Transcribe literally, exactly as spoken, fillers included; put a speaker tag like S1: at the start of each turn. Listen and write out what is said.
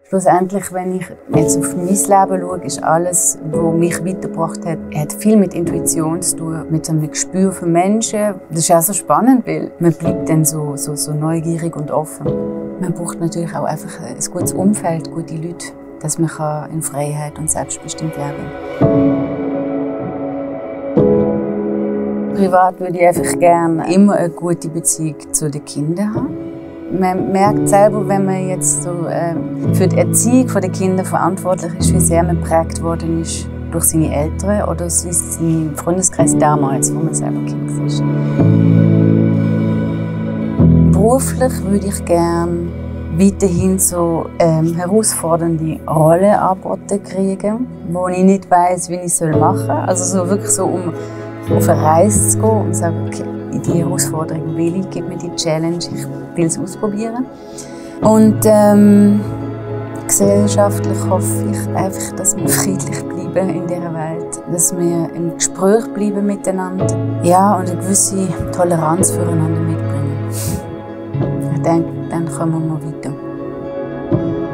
S1: Schlussendlich, wenn ich jetzt auf mein Leben schaue, ist alles, was mich weitergebracht hat, hat viel mit Intuition zu tun, mit einem Gespür für Menschen. Das ist auch so spannend, weil man bleibt dann so, so, so neugierig und offen. Man braucht natürlich auch einfach ein gutes Umfeld, gute Leute, dass man in Freiheit und selbstbestimmt leben kann. Privat würde ich einfach gerne immer eine gute Beziehung zu den Kindern haben. Man merkt selber, wenn man jetzt so, äh, für die Erziehung der Kinder verantwortlich ist, wie sehr man geprägt worden ist durch seine Eltern oder seinen Freundeskreis damals, wo man selber Kind war. Beruflich würde ich gerne weiterhin so ähm, herausfordernde Rollen angeboten kriegen, wo ich nicht weiss, wie ich es machen soll. Also so wirklich so, um auf eine Reise zu gehen und zu sagen, okay, die Herausforderung will ich, gib mir die Challenge, ich will es ausprobieren. Und ähm, gesellschaftlich hoffe ich einfach, dass wir friedlich bleiben in dieser Welt, dass wir im Gespräch bleiben miteinander, ja, und eine gewisse Toleranz füreinander mitbringen. Ich denke, dann kommen wir weiter.